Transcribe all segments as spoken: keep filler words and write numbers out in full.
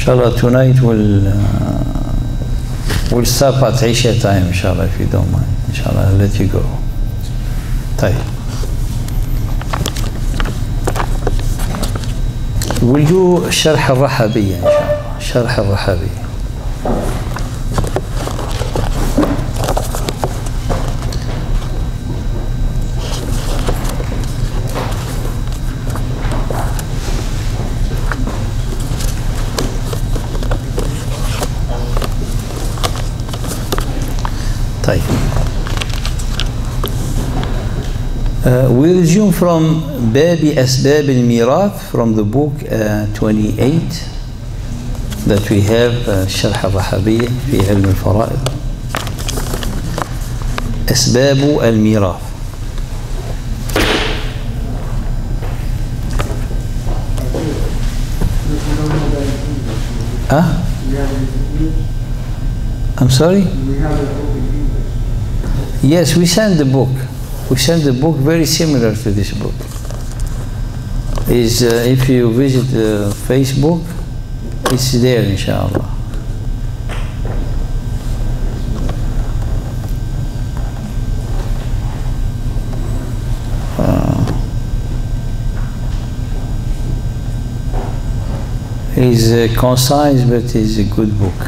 Inshallah, tonight we'll uh, we'll stop at Isha time, inshallah, if you don't mind. Inshallah, I'll let you go. طيب. We'll do شرح الرحبية إن شاء الله. شرح الرحبية. طيب. Uh, we resume from باب أسباب الميراث from the book uh, twenty-eight that we have uh, شرح الرحبية في علم الفرائض. أسباب الميراث. Huh? I'm sorry? Yes, we sent the book. We sent the book very similar to this book. Is uh, if you visit uh, Facebook, it's there, inshallah. Uh, it's uh, concise, but it's a good book.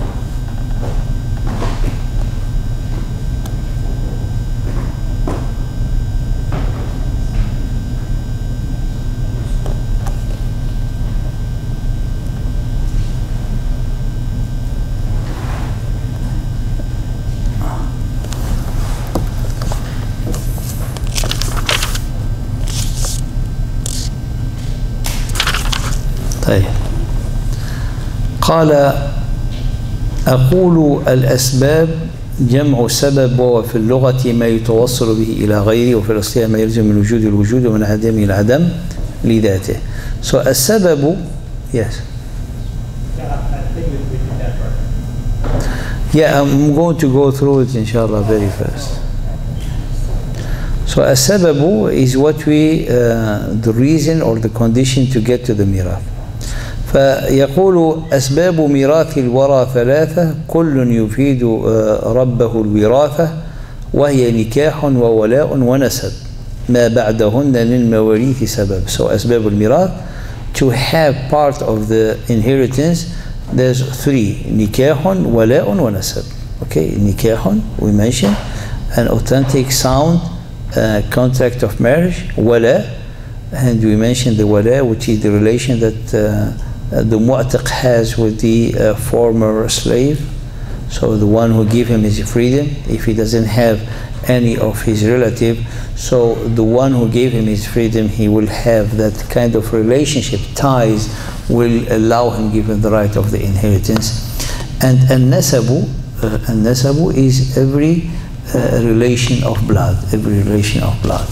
طيب. قال أقول الأسباب جمع سبب، وفي اللغة ما يتوصل به إلى غيره، وفي الاصطلاح ما يلزم من وجود الوجود ومن عدم العدم لذاته. So السبب, yes. Yeah, I'm going to go through it inshallah very fast. So السبب is what we, uh, the reason or the condition to get to the mirath. فيقول أسباب ميراث الورى ثلاثة كل يفيد ربه الوراثة، وهي نكاح وولاء ونسب ما بعدهن للمواريث سبب. So أسباب الميراث, to have part of the inheritance, there's three: نكاح ولاء ونسب. Okay, نكاح, we mentioned an authentic sound uh, contract of marriage. ولاء, and we mentioned the wala, which is the relation that uh, Uh, the mu'taq has with the uh, former slave. So the one who gave him his freedom, if he doesn't have any of his relative, so the one who gave him his freedom, he will have that kind of relationship, ties will allow him give him the right of the inheritance. And an-nasabu, uh, an-nasabu is every uh, relation of blood, every relation of blood.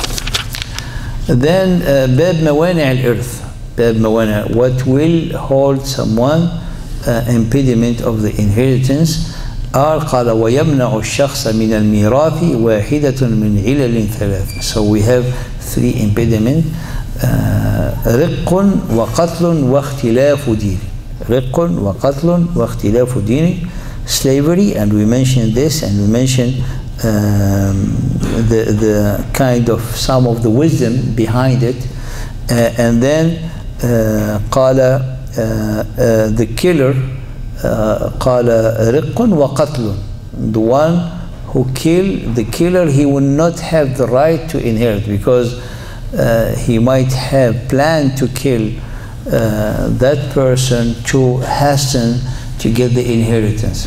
Then باب موانع الإرث. باب موانع, what will hold someone uh, impediment of the inheritance are قال ويمنع الشخص من الميراث واحدة من علل ثلاث. So we have three impediment: uh, رق وقتل واختلاف دين. رق وقتل واختلاف دين, slavery, and we mentioned this, and we mentioned um, the, the kind of some of the wisdom behind it, uh, and then Uh, قال uh, uh, the killer uh, قال رق وقتل, the one who killed the killer, he will not have the right to inherit, because uh, he might have planned to kill uh, that person to hasten to get the inheritance.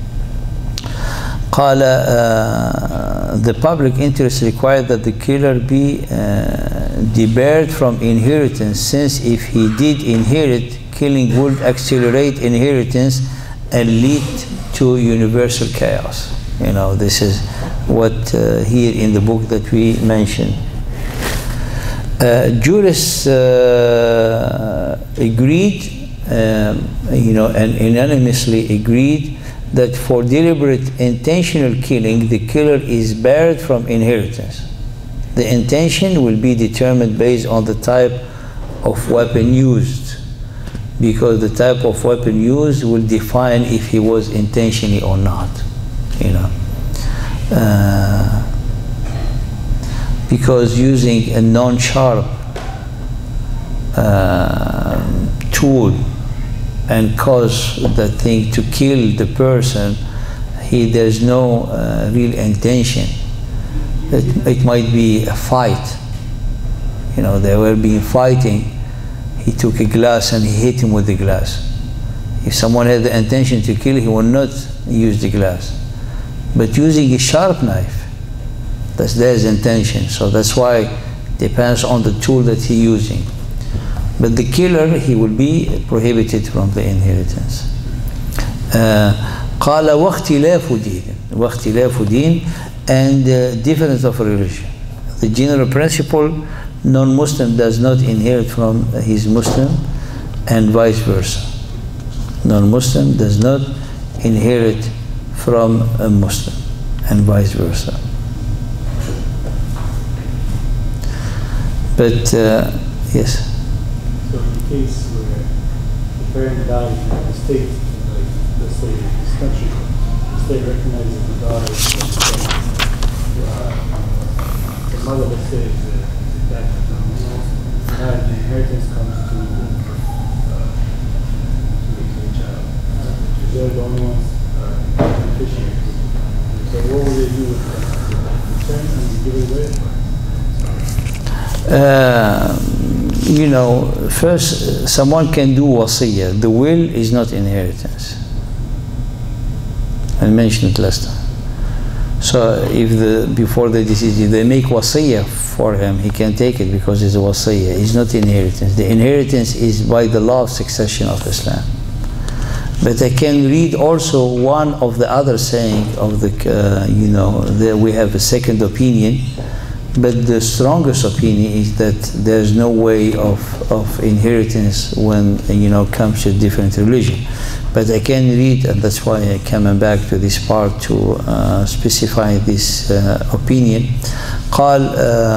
قال uh, the public interest required that the killer be uh, debarred from inheritance, since if he did inherit, killing would accelerate inheritance and lead to universal chaos. You know, this is what uh, here in the book that we mentioned. Uh, jurists uh, agreed, um, you know, and unanimously agreed that for deliberate intentional killing, the killer is barred from inheritance. The intention will be determined based on the type of weapon used. because the type of weapon used will define if he was intentionally or not, you know. Uh, because using a non-sharp uh, tool and cause the thing to kill the person, he there's no uh, real intention. It, it might be a fight. You know, they were being fighting. He took a glass and he hit him with the glass. If someone had the intention to kill, he would not use the glass. But using a sharp knife, that's their intention. So that's why it depends on the tool that he's using. But the killer, he will be prohibited from the inheritance. قال واختلاف دين واختلاف دين and uh, difference of religion. The general principle, non-Muslim does not inherit from his Muslim and vice versa. Non-Muslim does not inherit from a Muslim and vice versa. But uh, yes. So in the case where the parent dies and the state, like let's say this country, the state recognizes the daughter, uh, the mother, let's say, is a, is a death, and now the inheritance comes to, uh, to the child. They're the only ones uh, beneficiaries. So what will they do with that? Return and give it away? Uh, you know, first, someone can do wasiyah. The will is not inheritance. I mentioned it last time. So if the before the decision they make wasiyah for him, he can take it because it's a wasiyah. It's not inheritance. The inheritance is by the law of succession of Islam. But I can read also one of the other saying of the, uh, you know, that we have a second opinion. But the strongest opinion is that there's no way of, of inheritance when, you know, comes to different religion. But I can read, and that's why I'm coming back to this part to uh, specify this uh, opinion. قال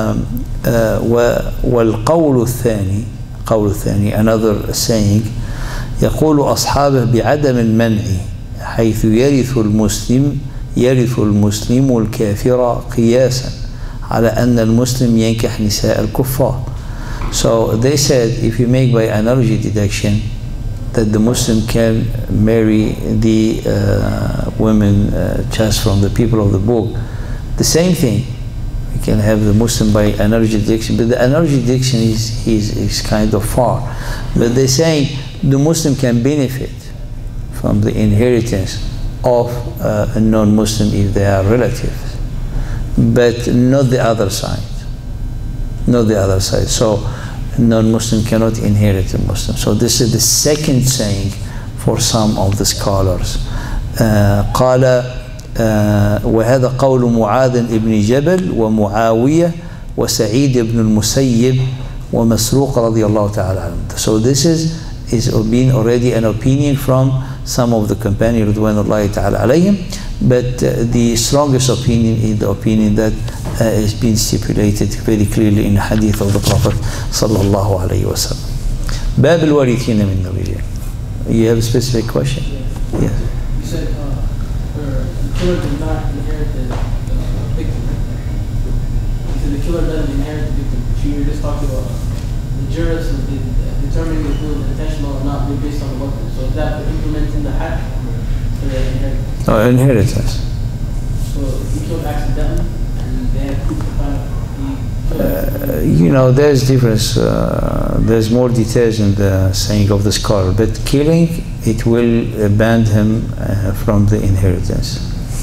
والقول الثاني قول الثاني another saying يقول أصحابه بعدم المنع حيث يرث المسلم يرث المسلم الكافر قياسا على أن المسلم ينكح نساء الكفار. So they said if you make by analogy deduction that the Muslim can marry the uh, women uh, just from the people of the book, the same thing. You can have the Muslim by analogy deduction, but the analogy deduction is, is, is kind of far. But they're saying the Muslim can benefit from the inheritance of uh, a non-Muslim if they are relatives, but not the other side. Not the other side. So non-Muslim cannot inherit a Muslim. So this is the second saying for some of the scholars. uh, قال uh, وهذا قول معاذ ابن جبل ومعاوية وسعيد بن المسيب ومسروق رضي الله تعالى عنه. So this is is been already an opinion from some of the companions رضوان تعالى عليهم, but uh, the strongest opinion is the opinion that uh, has been stipulated very clearly in the hadith of the Prophet صلى الله عليه وسلم. باب الوارثين من الرجال. You have a specific question? Yes. Yes. You said uh, the killer did not inherit the uh, victim. You said the killer doesn't inherit the victim. But you were just talking about the jurors who did uh, determining if it was intentional or not based on the weapon. So is that for implementing the had for the inheritance? Oh, inheritance. So if he killed accidentally and they had proof to find the Uh, you know, there's difference. Uh, there's more details in the saying of the scholar, but killing, it will uh, ban him uh, from the inheritance.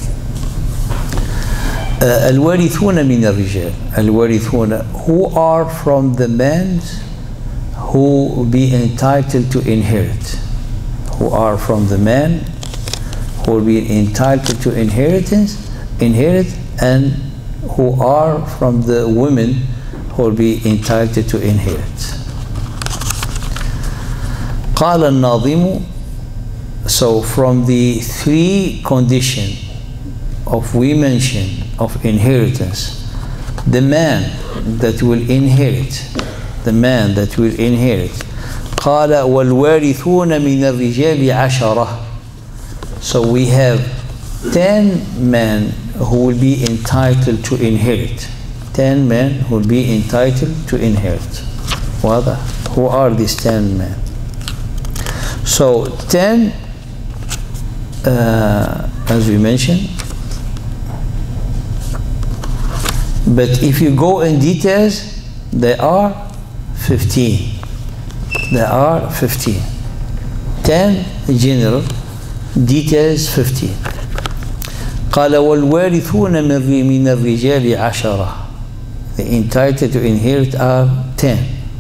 Uh, الوارثون من الرجال. الوارثون, who are from the men who be entitled to inherit. Who are from the men who will be entitled to inheritance, inherit, and who are from the women who will be entitled to inherit. قال الناظم. So from the three conditions of we mention of inheritance, the man that will inherit, the man that will inherit, قال والوارثون من الرجال عشرة. So we have ten men who will be entitled to inherit. Ten men who will be entitled to inherit. واضح? Who are these ten men? So ten, uh, as we mentioned. But if you go in details, they are fifteen. There are fifteen. ten general, details fifteen. قال والوارثون من الرجال عشرة. The entitled to inherit are ten.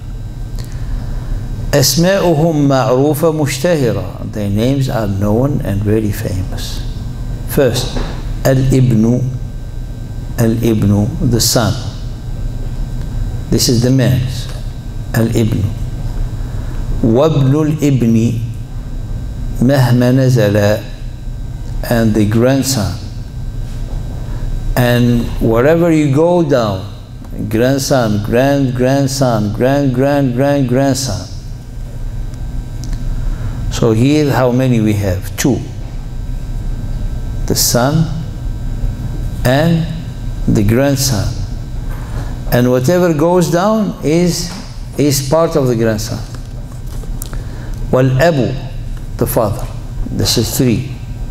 أسماؤهم معروفة مشتهرة. Their names are known and very famous. First, Al-Ibnu. Al-Ibnu, the son. This is the man's. Al-Ibnu. وابن الابن مهما نزل, and the grandson. And wherever you go down, grandson, grand grandson, grand grand grand grandson. So here how many we have? Two. The son and the grandson. And whatever goes down is is part of the grandson. Wal-Abu, the father. This is three.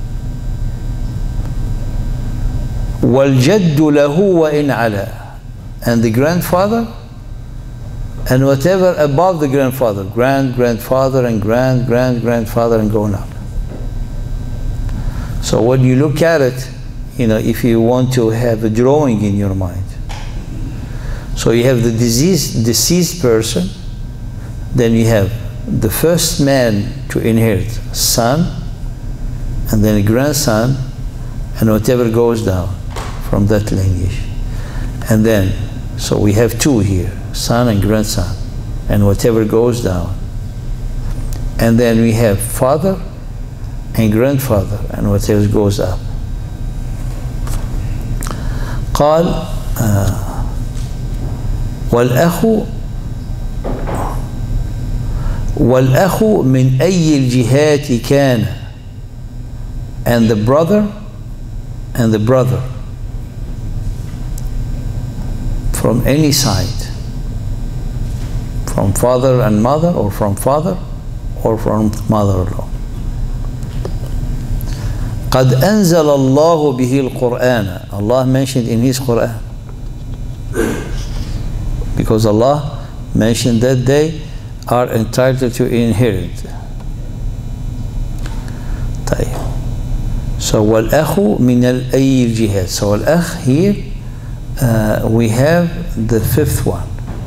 Wal-Jaddu lahu wa in ala. And the grandfather, and whatever above the grandfather, grand grandfather and grand grand grandfather and going up. So when you look at it, you know, if you want to have a drawing in your mind. So you have the diseased, deceased person, then you have the first man to inherit, son, and then a grandson, and whatever goes down from that lineage. And then, so we have two here, son and grandson, and whatever goes down. And then we have father and grandfather, and whatever goes up. قال آه والأخ والأخ من أي الجهات كان, and the brother and the brother from any side, from father and mother, or from father or from mother-in-law. قد أنزل الله به القرآن. Allah mentioned in His Quran, because Allah mentioned that they are entitled to inherit. طيب. So والأخ من أي الجهات. So الأخ here uh, we have the fifth one.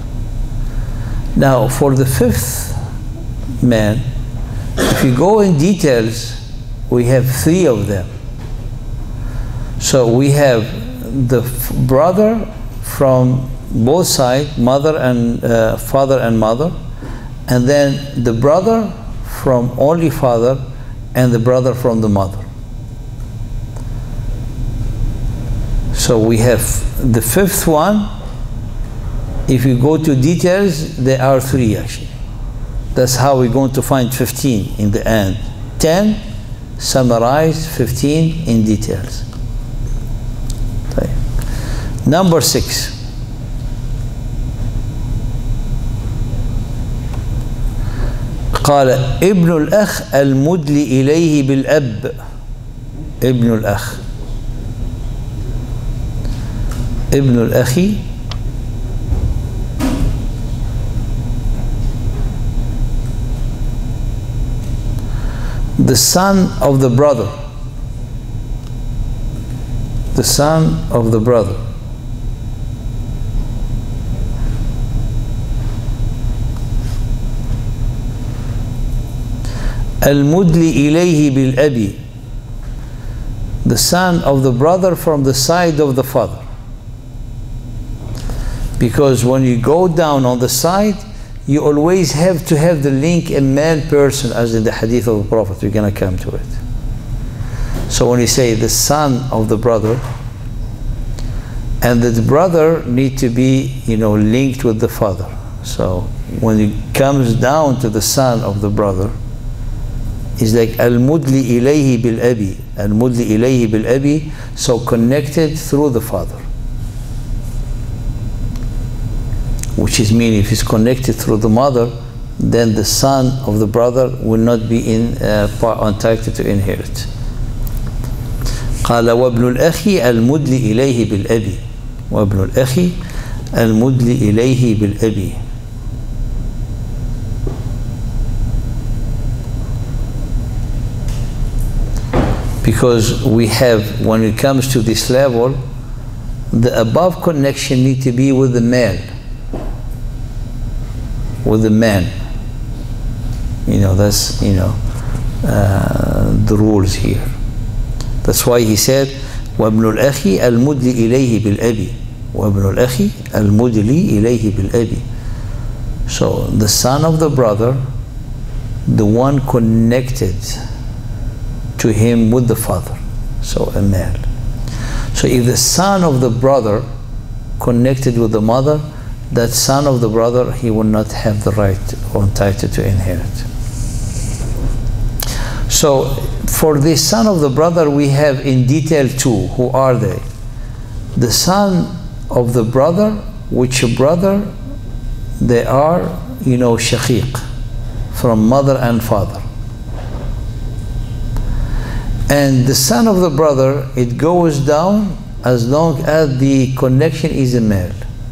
Now for the fifth man, if you go in details, we have three of them. So we have the brother from both sides, mother and uh, father and mother, and then the brother from only father, and the brother from the mother. So we have the fifth one. If you go to details, there are three actually. That's how we're going to find fifteen in the end. ten summarize, fifteen in details. Okay. Number six. قال ابن الأخ المدلي إليه بالأب. ابن الأخ ابن الأخي the son of the brother, the son of the brother. Al-Mudli ilayhi bil-Abi, the son of the brother from the side of the father. Because when you go down on the side, you always have to have the link a male person, as in the hadith of the Prophet. We're going to come to it. So when you say the son of the brother, and the brother need to be, you know, linked with the father. So when it comes down to the son of the brother, is like al-mudli ilayhi bil-abi. Al-mudli ilayhi bil-abi, so connected through the father. Which is mean if it's connected through the mother, then the son of the brother will not be in, uh, entitled to inherit. قال وابن الأخ المدلي إليه بالأبي. وابن الأخ المدلي إليه بالأبي. Because we have, when it comes to this level, the above connection need to be with the male, with the man. You know, that's, you know, uh, the rules here. That's why he said, وَابْنُ الْأَخِ الْمُدْلِ إِلَيْهِ بِالْأَبِ. وَابْنُ الْأَخِ الْمُدْلِ إِلَيْهِ بِالْأَبِ. So, the son of the brother, the one connected to him with the father. So, a male. So, if the son of the brother connected with the mother, that son of the brother, he will not have the right or entitled to inherit. So, for the son of the brother, we have in detail two. Who are they? The son of the brother, which brother? They are, you know, shaqiq, from mother and father. And the son of the brother, it goes down as long as the connection is a male.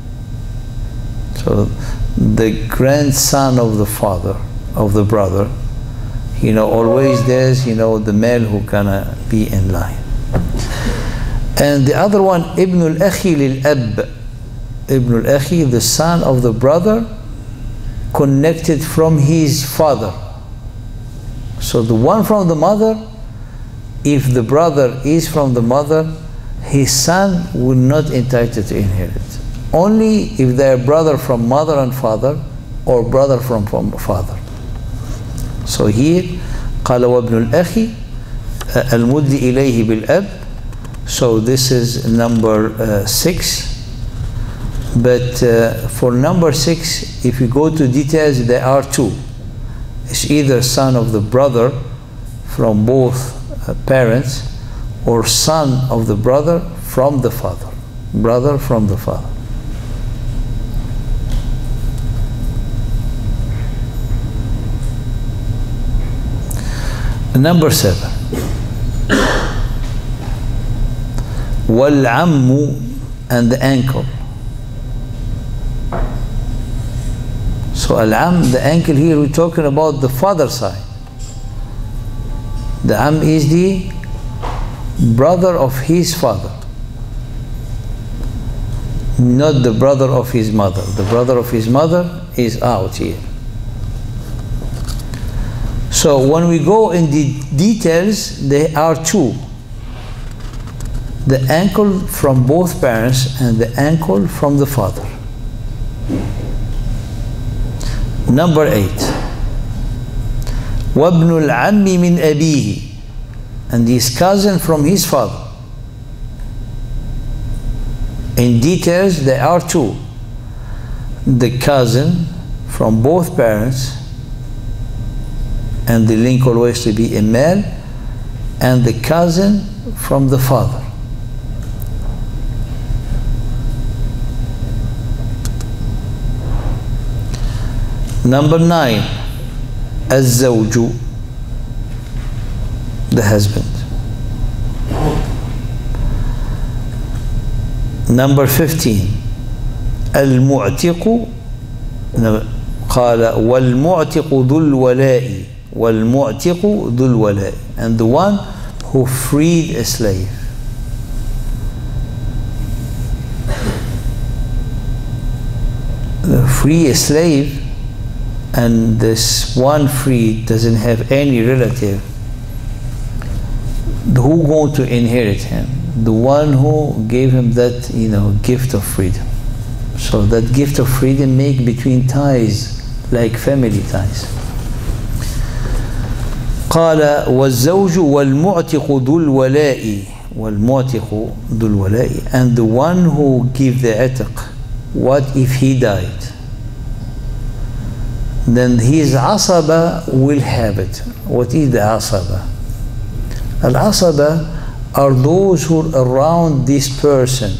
So the grandson of the father, of the brother, you know, always there's, you know, the male who can be in line. And the other one, Ibn al-Akhi lil-Ab. Ibn al-Akhi, the son of the brother, connected from his father. So the one from the mother, if the brother is from the mother, his son will not entitled to inherit. Only if they are brother from mother and father, or brother from, from father. So here, قال وابن الأخ المدلي إليه بالأب. So this is number uh, six. But uh, for number six, if you go to details, there are two. It's either son of the brother from both uh, parents, or son of the brother from the father. Brother from the father. Number seven. وَالْعَمُّ, and the uncle. So al-am, the uncle here, we're talking about the father side. The am is the brother of his father, not the brother of his mother. The brother of his mother is out here. So when we go in the details, there are two. The uncle from both parents and the uncle from the father. Number eight. وَابْنُ الْعَمِّ مِنْ أَبِيهِ, and his cousin from his father. In details, there are two. The cousin from both parents, and the link always to be a male, and the cousin from the father. Number nine, الزوج, the husband. Number fifteen, المعتق, قال والمعتق ذو الولاء, والمعتق ذو الولاء, and the one who freed a slave. Free a slave, and this one freed doesn't have any relative, who going to inherit him? The one who gave him that, you know, gift of freedom. So that gift of freedom make between ties like family ties. قال والزوج والمعتق ذو الولاء, والمعتق ذو الولاء, and the one who give the atiq, what if he died? then his asaba will have it. What is the asaba? Al-asaba are those who are around this person,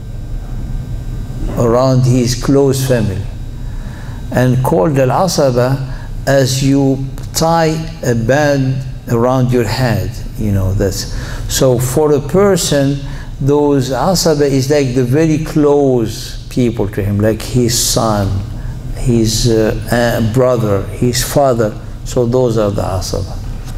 around his close family, and called al-asaba as you tie a band around your head, you know. That's so for a person, those asaba is like the very close people to him, like his son, his uh, uh, brother, his father. So those are the asaba.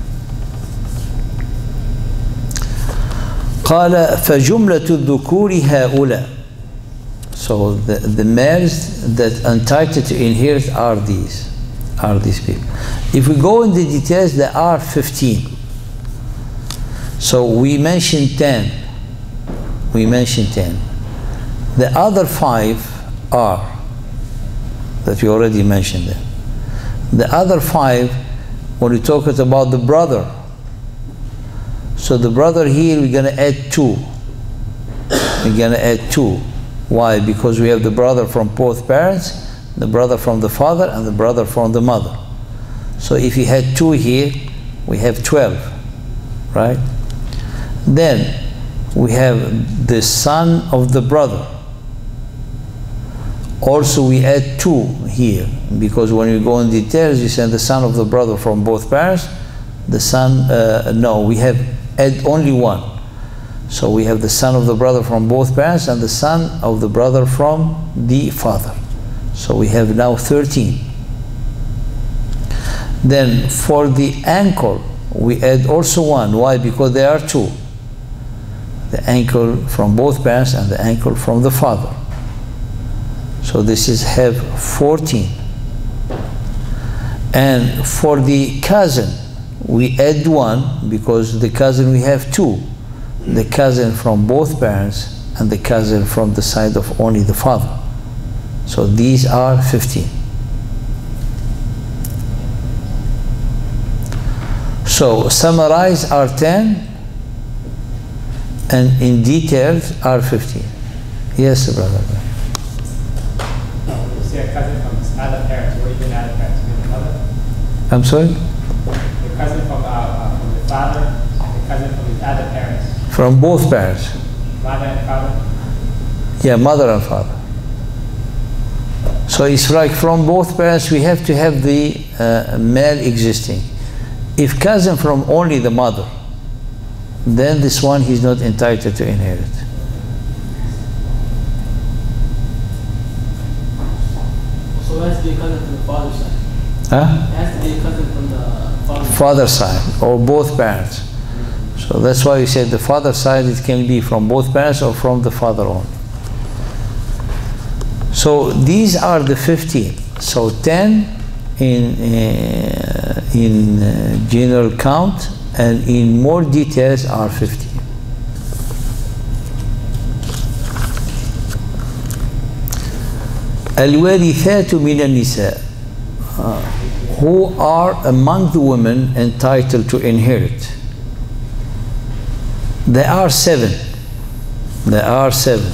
قال فجملة الذكور هؤلاء. So the, the males that entitled to inherit are these, are these people. If we go into details, there are fifteen. So we mentioned ten. We mentioned ten. The other five are, that we already mentioned them. The other five, when we talk about the brother, so the brother here, we're going to add two. We're going to add two. Why? Because we have the brother from both parents, the brother from the father, and the brother from the mother. So if you had two here, we have twelve, right? Then we have the son of the brother. Also we add two here, because when you go in details, you send the son of the brother from both parents, the son, uh, no, we have add only one. So we have the son of the brother from both parents and the son of the brother from the father. So we have now thirteen. Then for the uncle, we add also one. Why? Because there are two. The uncle from both parents and the uncle from the father. So this is have fourteen. And for the cousin, we add one, because the cousin we have two. The cousin from both parents and the cousin from the side of only the father. So these are fifteen. So summarize are ten, and in details are fifteen. Yes, brother. You see a cousin from his other parents. What do you mean other parents? You mean the mother? I'm sorry? The cousin from, uh, uh, from the father, and the cousin from his other parents. From both parents. Mother and father? Yeah, mother and father. So it's like from both parents, we have to have the uh, male existing. If cousin from only the mother, then this one he's not entitled to inherit. So it has to be a cousin from the father's side. Huh? It has to be a cousin from the father's Father's side, or both parents. So that's why we said the father's side, it can be from both parents or from the father only. So these are the fifteen. So ten in, uh, in uh, general count, and in more details are fifteen. الوارثات من النساء, uh, who are among the women entitled to inherit. There are seven. There are seven.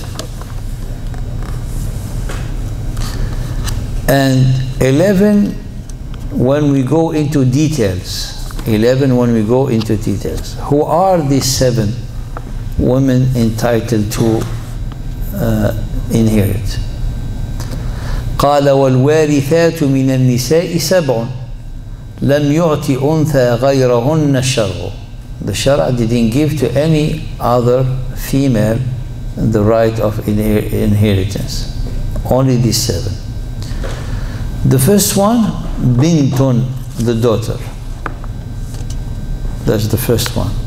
And eleven when we go into details. Eleven when we go into details. Who are these seven women entitled to uh, inherit? قال والوارثات من النساء سبع لم يعط أنثى غيرهن الشرع. The Shara didn't give to any other female the right of inher inheritance. Only these seven. The first one, bintun, the daughter. That's the first one.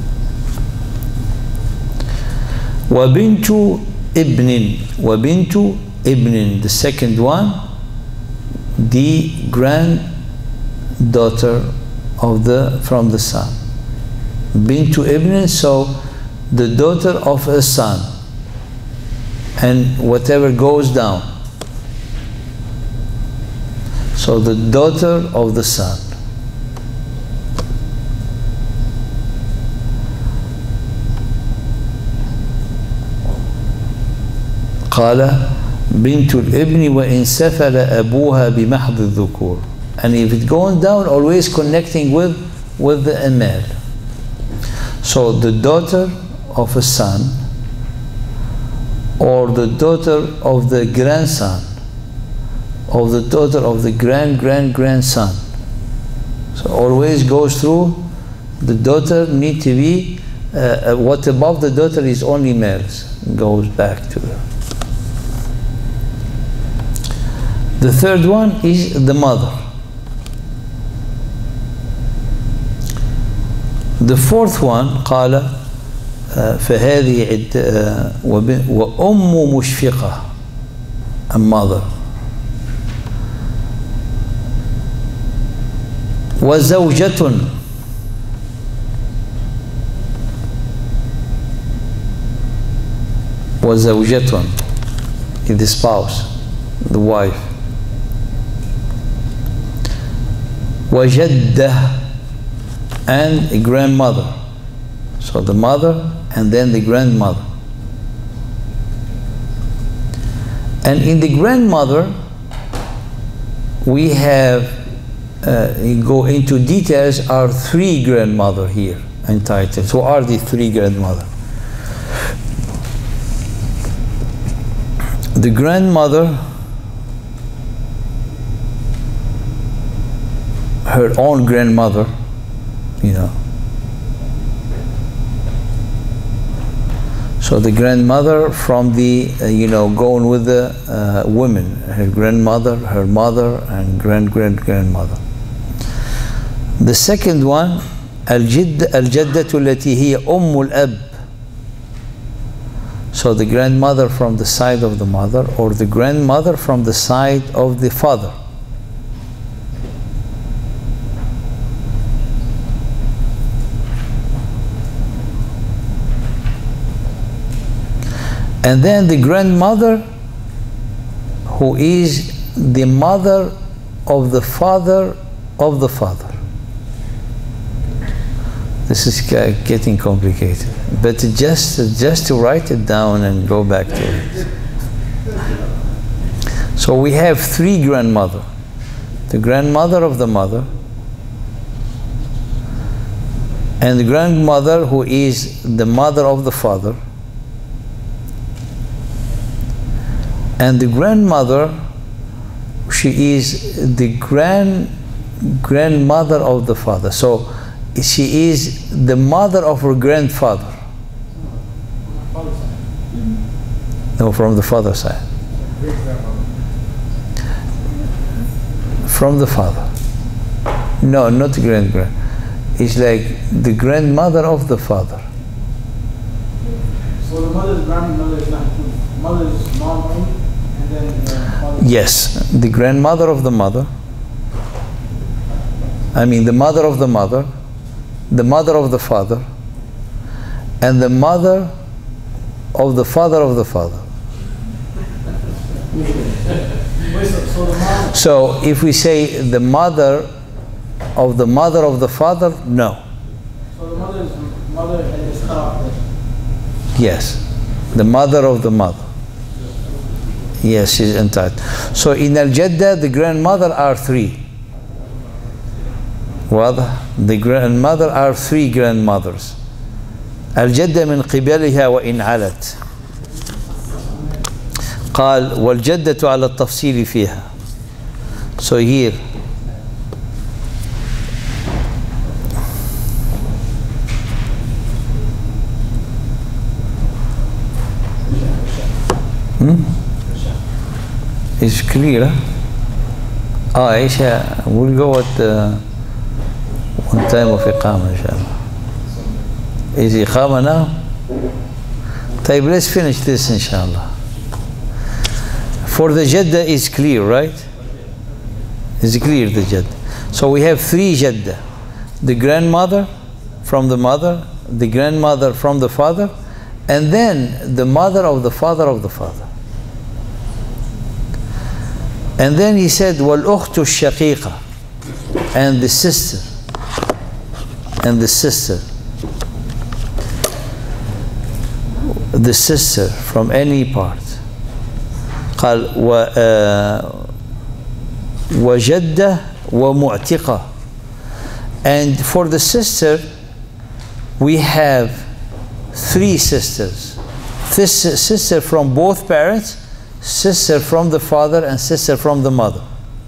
وبنت ابن وبنت ابن, the second one, the granddaughter of the from the son. Bintu ibn, so the daughter of a son, and whatever goes down. So the daughter of the son. قال بنت الابن وإن سفل أبوها بمحض الذكور. And if it going down, always connecting with with the male. So the daughter of a son or the daughter of the grandson or the daughter of the grand grand grandson. So always goes through the daughter need to be uh, what above the daughter is only males, goes back to her. The third one is the mother. The fourth one قال فهذه عد وأم مشفقة, a mother, وزوجة وزوجة is the spouse, the wife, وجدة and a grandmother. So the mother and then the grandmother. And in the grandmother we have uh, go into details are three grandmother here entitled. So are the three grandmother? The grandmother, her own grandmother, you know. So the grandmother from the, uh, you know, going with the uh, women, her grandmother, her mother, and grand-grand-grandmother. The second one, الجد الجدة التي هي أم الأب. So the grandmother from the side of the mother or the grandmother from the side of the father. And then the grandmother who is the mother of the father of the father. This is getting complicated, but just just to write it down and go back to it. So we have three grandmother: the grandmother of the mother, and the grandmother who is the mother of the father, and the grandmother, she is the grand grandmother of the father. So she is the mother of her grandfather. No, from the father side. From the father. No, not grand grand. It's like the grandmother of the father. So the mother's grandmother is not mother's mom, and then the father. Yes, the grandmother of the mother. I mean the mother of the mother, the mother of the father, and the mother of the father of the father. So if we say the mother of the mother of the father, no. So the mother's mother is cut off. Yes, the mother of the mother. Yes, she's entitled. So in Al-Jadda, the grandmother are three. واضح؟ The grandmother are three grandmothers. الجدة من قبلها وإن علت. قال والجدة على التفصيل فيها. So here hmm? It's clear. Huh? Oh, Aisha, we'll go with the one time of Iqama, inshallah. Is Iqama now? طيب, let's finish this, inshallah. For the Jadda is clear, right? It's clear, the Jadda. So we have three Jadda. The grandmother from the mother, the grandmother from the father, and then the mother of the father of the father. And then he said, وَالْأُخْتُ الشَّقِيقَةِ, and the sister. And the sister, the sister from any part. قال و وجدة ومعتقة. And for the sister we have three sisters. This sister from both parents, sister from the father, and sister from the mother.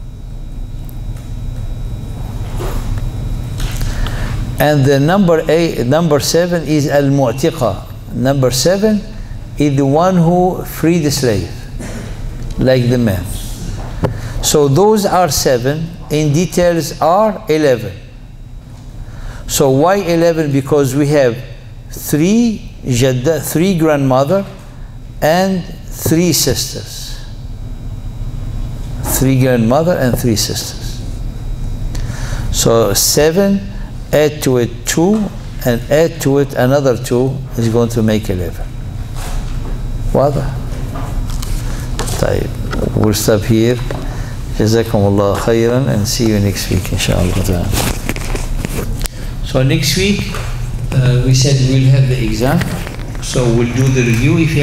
And the number eight, number seven is al-mu'tiqa. Number seven is the one who freed the slave, like the man. So those are seven. In details are eleven. So why eleven? Because we have three jadda, three grandmother, and three sisters. Three grandmother and three sisters. So seven, add to it two, and add to it another two is going to make eleven. واضح؟ طيب, we'll stop here. جزاكم الله خيرا, and see you next week inshallah. So next week uh, we said we'll have the exam, so we'll do the review. If you